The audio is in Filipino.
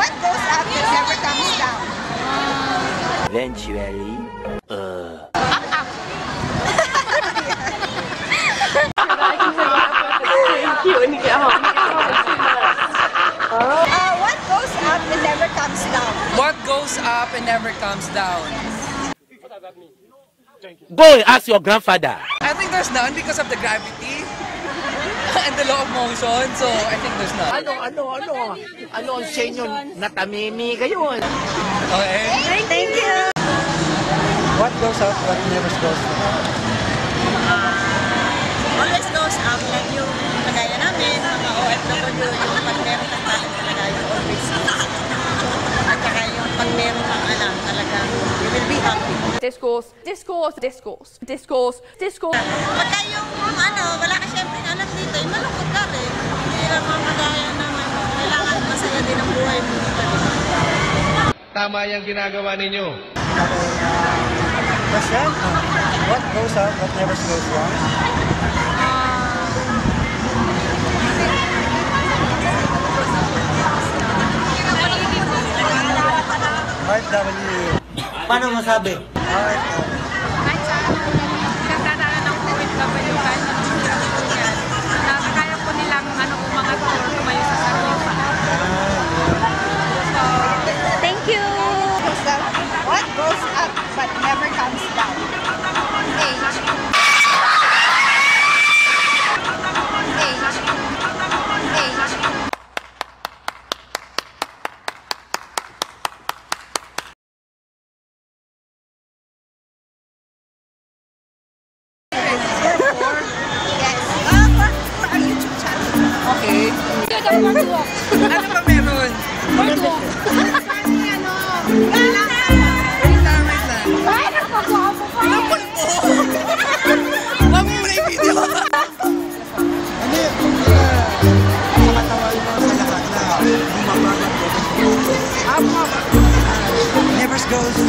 What goes up it never comes down. Eventually, What goes up and never comes down. What goes up and never comes down? go and ask your grandfather. I think there's none because of the gravity and the law of motion. So I think there's none. Ano ang sa inyo? Natamimi kayo. Okay. Thank you. What goes up but never goes down? Always goes up like yung kagaya namin, mga OFW, yung pag meron kang talent talaga, you always at saka yung pag meron kang alam talaga, you will be happy. Discourse. Pagka yung wala ka syempre alam dito, malungkot ka rin. Hindi lang mga kagaya naman, kailangan masaya din ang buhay mo dito. Tama yung ginagawa ninyo. Question? What goes up but never goes down? RFW. Paano masabi? RFW. Kahit sa pinagdadaanan ng OFW, kahit sa yan, nakakaya po nilang umangat o tumayo sa sarili. Thank you. What goes up but never comes down? Age. Okay. Ano ba meron? Wait lang. Napul mo! Wag mo muna yung video. Ano yun? Makatawal mo sa lahat na bumabangat. Never goes